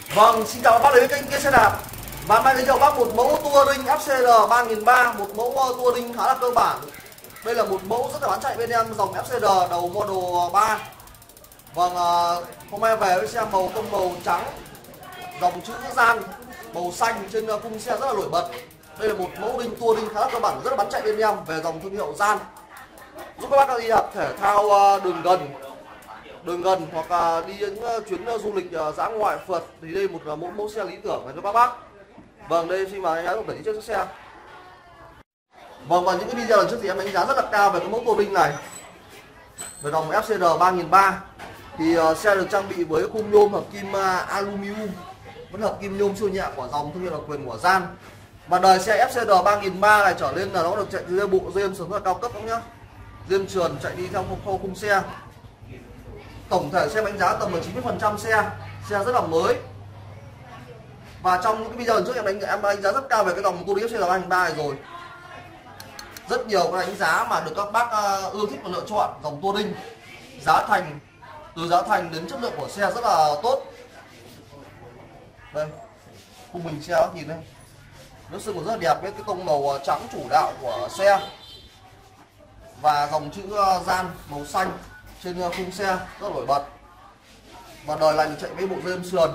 Vâng, xin chào các bác đến với kênh Kia Xe Đạp. Và hôm nay giới thiệu bác một mẫu Touring FCR 3003, một mẫu Touring khá là cơ bản. Đây là một mẫu rất là bán chạy bên em dòng FCR đầu model 3. Vâng, hôm nay về với xe màu tông màu trắng, dòng chữ Gian màu xanh trên khung xe rất là nổi bật. Đây là một mẫu Touring khá là cơ bản, rất là bán chạy bên em về dòng thương hiệu Gian, giúp các bác đi đạp thể thao đường gần hoặc là đi những chuyến du lịch dã ngoại phượt thì đây một mẫu xe lý tưởng dành cho các bác. Vâng, đây xin mời anh ấy tổng chiếc xe. Vâng, và những cái video lần trước thì em đánh giá rất là cao về cái mẫu Touring này về dòng FCR 3003 thì xe được trang bị với khung nhôm hợp kim aluminum, vẫn hợp kim nhôm siêu nhẹ của dòng thương hiệu độc quyền của Gian. Và đời xe FCR 3003 này trở lên là nó được chạy dưới bộ dây sườn rất là cao cấp các nhá, dây trườn chạy đi theo khung xe. Tổng thể xe đánh giá tầm 90% xe rất là mới. Và trong những cái video lần trước em đánh giá rất cao về cái dòng Touring FCR 3003 này rồi. Rất nhiều cái đánh giá mà được các bác ưa thích và lựa chọn dòng Touring. Từ giá thành đến chất lượng của xe rất là tốt. Đây, khung bình xe nhìn đây, nước sơn còn rất là đẹp với cái tông màu trắng chủ đạo của xe và dòng chữ Gian màu xanh trên khung xe rất là nổi bật. Và đời này chạy với bộ dây sườn,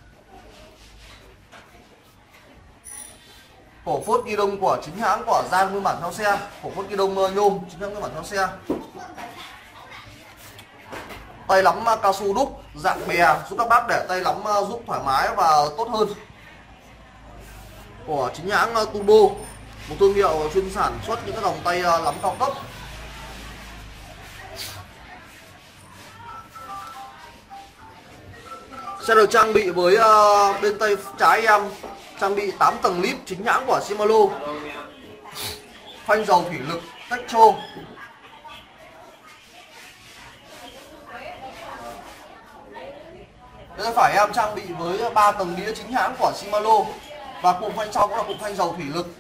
cổ phốt ghi đông của chính hãng của Gian nguyên bản theo xe, cổ phốt ghi đông nhôm chính hãng nguyên bản theo xe. Tay nắm cao su đúc dạng bè giúp các bác để tay nắm giúp thoải mái và tốt hơn, của chính hãng Turbo, một thương hiệu chuyên sản xuất những cái dòng tay nắm cao cấp. Xe được trang bị với bên tay trái em trang bị 8 tầng lip chính hãng của Shimano, phanh dầu thủy lực Techo. Bên phải em trang bị với 3 tầng đĩa chính hãng của Shimano và cụm phanh sau cũng là cụm phanh dầu thủy lực.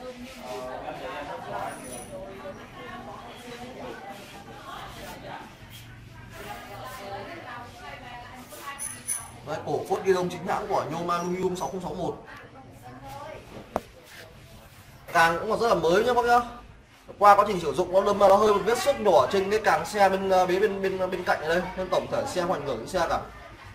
Đấy, cổ phốt ghi đông chính hãng của nhôm aluminum 6061. Càng cũng còn rất là mới nhá bác nhá. Qua quá trình sử dụng nó hơi một vết xước nhỏ trên cái càng xe bên cạnh ở đây, nên tổng thể xe hoành hưởng xe cả.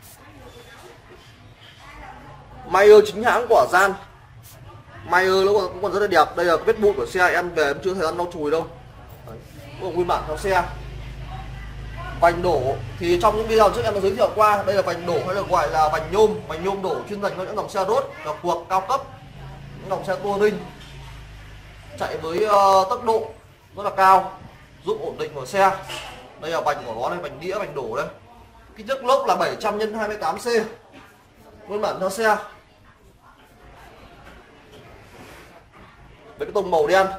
Mayer chính hãng của Gian. Mayer nó cũng còn rất là đẹp. Đây là vết bụi của xe, em về em chưa thời gian lau chùi đâu. Đấy, cũng nguyên bản theo xe. Vành đổ thì trong những video trước em đã giới thiệu qua, đây là vành đổ hay được gọi là vành nhôm đổ chuyên dành cho những dòng xe road là cuộc cao cấp, những dòng xe touring chạy với tốc độ rất là cao, giúp ổn định của xe. Đây là vành của nó đây, vành đĩa, vành đổ đây. Kích thước lốp là 700 x 28C nguyên bản theo xe. Với cái tông màu đen,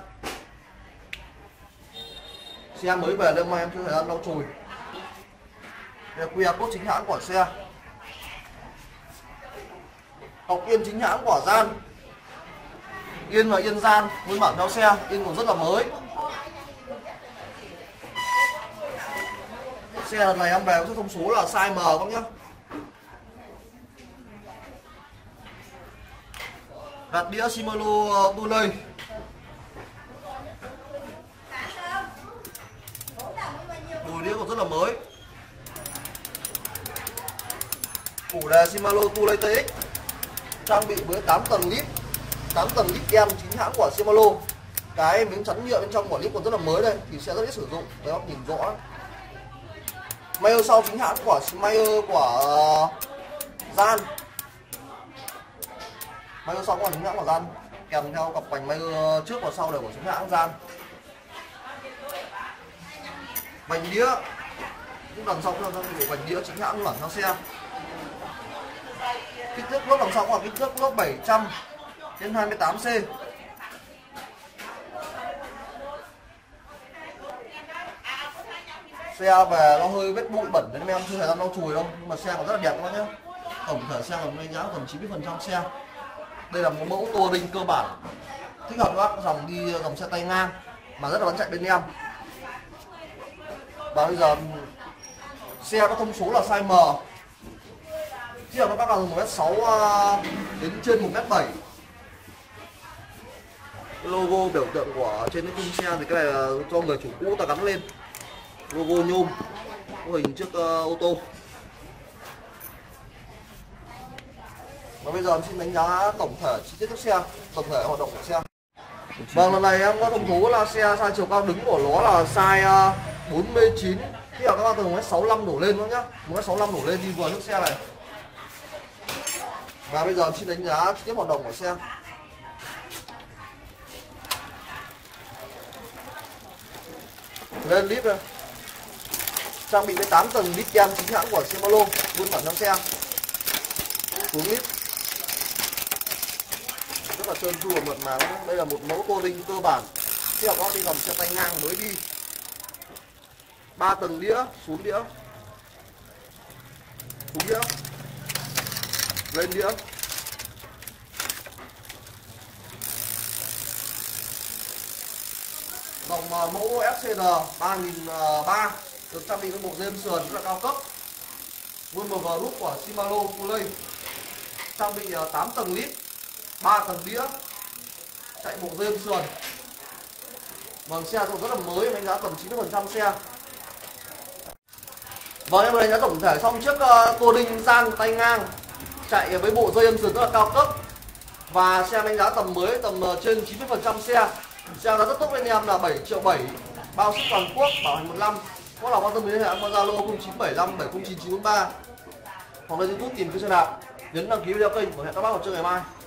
xe mới về nên mà em chưa thời gian lau chùi. Đây là QR code chính hãng của xe, cọc yên chính hãng của Gian, yên và yên Gian nguyên bản theo xe, yên còn rất là mới. Xe lần này em về có thông số là size M các nhá. Gạt đĩa Shimano Tunei. Đùi đĩa còn rất là mới. Củ đề Shimano Tunei TX trang bị với 8 tầng lip kem chính hãng của Shimano. Cái miếng chắn nhựa bên trong của lip còn rất là mới đây, thì sẽ rất ít sử dụng, đấy nhìn rõ. Mayer sau chính hãng của Gian. Mayer sau cũng là chính hãng của Gian, kèm theo cặp vành Mayer trước và sau đều của chính hãng Gian. Vành đĩa cũng đằng sau cũng là vành đĩa chính hãng bản theo xe. Kích thước lốp đằng sau cũng là kích thước lốp 700 x 28C. Xe về nó hơi vết bụi bẩn nên em chưa thời gian lau chùi đâu, nhưng mà xe còn rất là đẹp các bác nhé. Tổng thể xe còn đánh giá còn 90% xe. Đây là một mẫu Touring cơ bản thích hợp các bác dòng xe tay ngang mà rất là bán chạy bên em. Và bây giờ xe có thông số là size M, Tiếp theo các bác từ 1m6 đến trên 1m7. Logo biểu tượng của trên cái khung xe thì cái này là cho người chủ cũ ta gắn lên. Logo nhôm, có hình chiếc ô tô. Và bây giờ em xin đánh giá tổng thể chi tiết chiếc xe, tổng thể hoạt động của xe. Vâng, lần này em có thông thú là xe size chiều cao đứng của nó là size 49. Tiếp theo các bạn từ 1m65 đổ lên nữa nhá, 1m65 đổ lên đi vừa chiếc xe này. Và bây giờ em xin đánh giá chi tiết hoạt động của xe. Lên lít này, trang bị với 8 tầng lít kem chính hãng của Shimano luôn bản trong xe. Xuống lít rất là trơn tru và mượt mà. Đây là một mẫu tua đinh cơ bản. Tiếp theo có đi dòng xe tay ngang mới đi, 3 tầng đĩa, xuống đĩa, xuống đĩa, lên đĩa. Dòng mẫu FCR 3003 được trang bị với bộ dây sườn rất là cao cấp, VMG Group của Shimano Fully, trang bị 8 tầng lít, 3 tầng đĩa, chạy bộ dây sườn. Vâng, xe cũng rất là mới, đánh giá tầm 90% xe. Vâng, em đánh giá tổng thể xong chiếc tua đinh gian tay ngang chạy với bộ dây âm sườn rất là cao cấp, và xe đánh giá tầm mới, tầm trên 90% xe. Xe giá rất tốt bên em là 7,7 triệu, bao ship toàn quốc, bảo hành 1 năm. Có nào quan tâm đến hệ qua Zalo 0975 709 943 hoặc là YouTube tìm kiếm xe đạp, nhấn đăng ký video kênh và hẹn các bác vào trưa ngày mai.